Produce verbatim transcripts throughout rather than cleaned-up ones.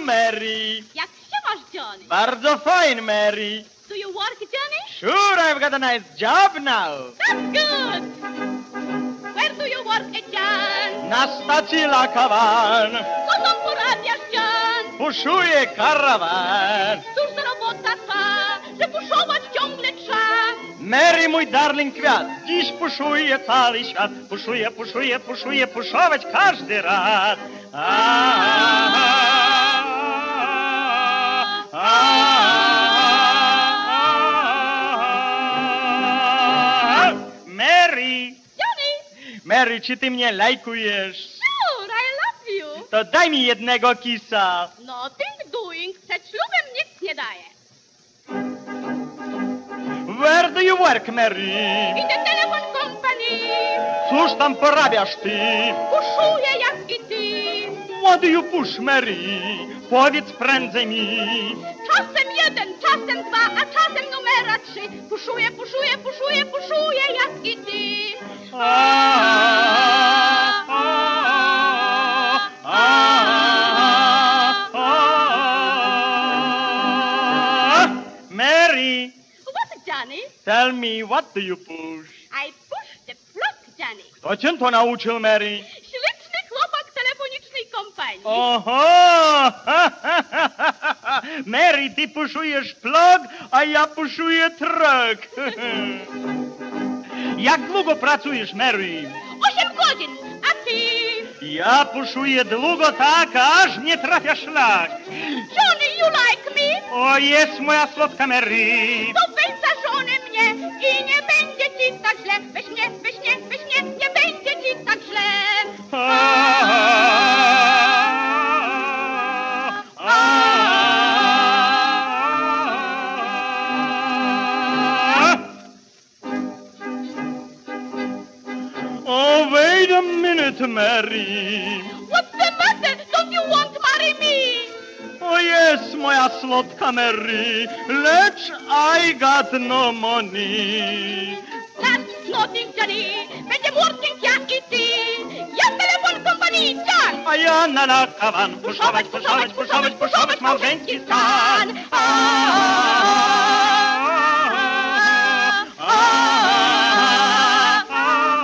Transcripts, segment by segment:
Mary. Jak się masz, Johnny? Bardzo fine, Mary. Do you work, Johnny? Sure, I've got a nice job now. That's good. Where do you work, John? Na stacji Lakawan. Co tam porabiasz, John? Puszuję karawan. Cóż za robota ta, że puszować ciągle trzeba. Mary, mój darling kwiat, dziś puszuje cały świat. Puszuje, puszuje, puszuje, puszować każdy rad. A, a, a, Mary! Johnny! Mary, czy ty mnie lajkujesz? Sure, I love you. To daj mi jednego kisa. Nothing doing. Przed ślubem nic nie daje. Where do you work, Mary? In the telephone company. Cóż tam porabiasz ty? Puszuję jak i ty. What do you push, Mary? Powiedz prędzej mi. Czasem jeden, czasem dwa, a czasem numera trzy. Puszuję, puszuję, puszuję, puszuję jak i ty. A, a, a, a, a. Mary, What, Johnny? tell me, what do you push? I push the plug, Johnny. Kto cię to nauczył, Mary? Śliczny chłopak telefonicznej kompanii. Oho! Mary, ty puszujesz plug, a ja puszuję truck. Jak długo pracujesz, Mary? Osiem godzin, a ty? Ja puszuję długo tak, aż nie trafia szlak. Johnny, you like me? O, jest moja słodka Mary. To weź za żonę mnie i nie będzie ci tak źle. Weź mnie, weź mnie, weź mnie, nie będzie ci tak źle. A, a, a. Oh, wait a minute, Mary. What's the matter? Don't you want to marry me? O, jest moja słodka Mary, lecz I got no money. That's nothing, Johnny. Będzie working ja i ty. Ja telefon kompanii, John. A ja na lakawan puszować, puszować, puszować, puszować małżeński stan. A, a, a, a.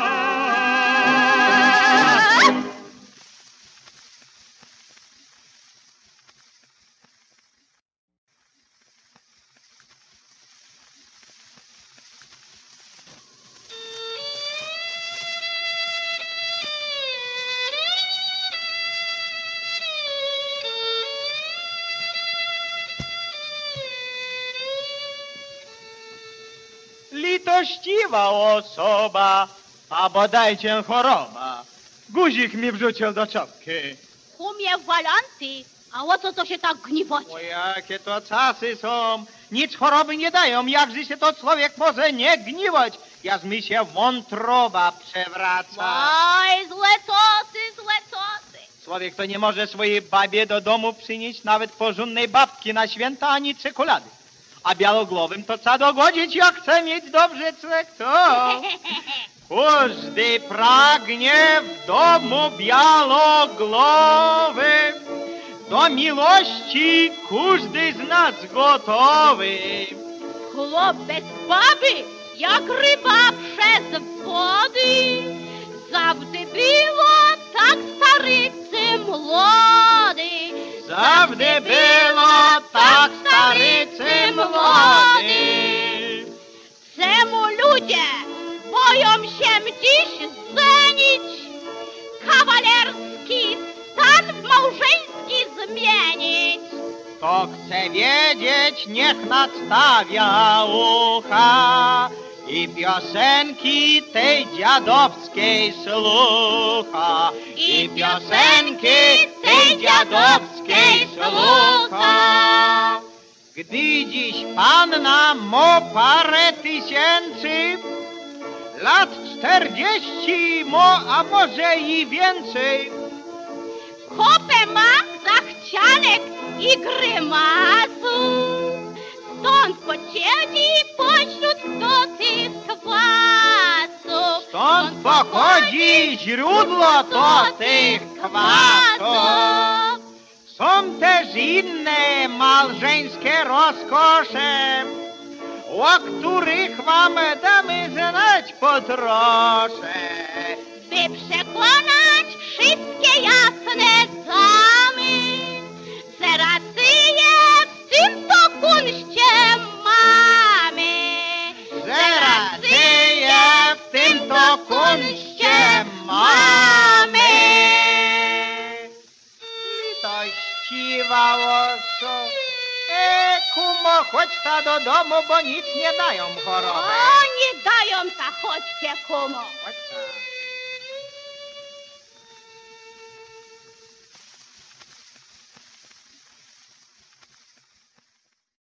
Litościwa osoba, a bodajcie choroba. Guzik mi wrzucił do czapki. Umie walanty, a o co to się tak gniwoci? O, jakie to czasy są. Nic choroby nie dają, jakże się to człowiek może nie gniwać. Jak mi się wątroba przewraca. Oj, złe czasy, złe czasy. Człowiek to nie może swojej babie do domu przynieść nawet porządnej babki na święta ani czekolady. A białogłowym to trzeba dogodzić, jak chce mieć dobrze człowiek, to... Każdy pragnie w domu białogłowy, do miłości każdy z nas gotowy. Chłopiec baby, jak ryba przez wody, zawsze było tak starycy młody. Zawsze było tak starycy młody. Czemu ludzie boją się dziś zenić, kawalerski stan w małżeński zmienić? Kto chce wiedzieć, niech nadstawia ucha i piosenki tej dziadowskiej słucha. I piosenki tej dziadowskiej słucha. Gdy dziś panna mo parę tysięcy, lat czterdzieści mo, a może i więcej, Chopę ma zachcianek i grymasu, stąd pociedzi pośród tych kwasów. stąd pochodzi źródło to tych kwasów. Są też inne małżeńskie rozkosze, o których wam damy znać po trosze. By przekonać wszystkie jasne damy, że rację w tym to kunście mamy. Że rację w tym to kunście mamy. Litościwa oso, e, kumo, chodź ta do domu, bo nic nie dają choroby. O, nie dają ta, chodźcie, kumo. Chodź ta.